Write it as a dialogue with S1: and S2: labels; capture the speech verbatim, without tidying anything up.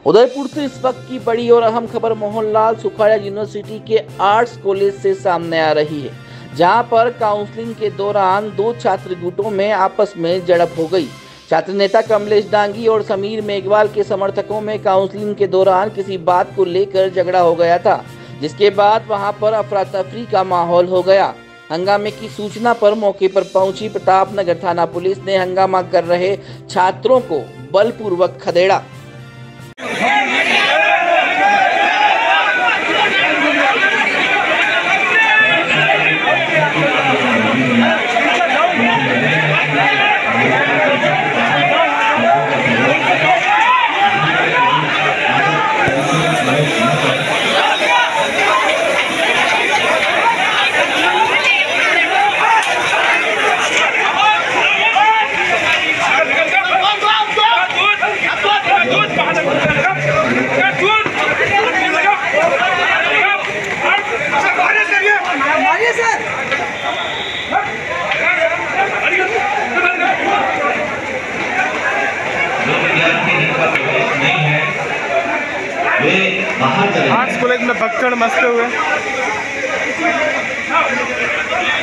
S1: उदयपुर से इस वक्त की बड़ी और अहम खबर मोहनलाल सुखाड़िया यूनिवर्सिटी के आर्ट्स कॉलेज से सामने आ रही है, जहां पर काउंसलिंग के दौरान दो छात्र गुटों में आपस में झड़प हो गई। छात्र नेता कमलेश डांगी और समीर मेघवाल के समर्थकों में काउंसलिंग के दौरान किसी बात को लेकर झगड़ा हो गया था, जिसके बाद वहां पर अफरा तफरी का माहौल हो गया। हंगामे की सूचना पर मौके पर पहुंची प्रतापनगर थाना पुलिस ने हंगामा कर रहे छात्रों को बलपूर्वक खदेड़ा।
S2: आर्ट्स कॉलेज में भक्कड़ मचते हुए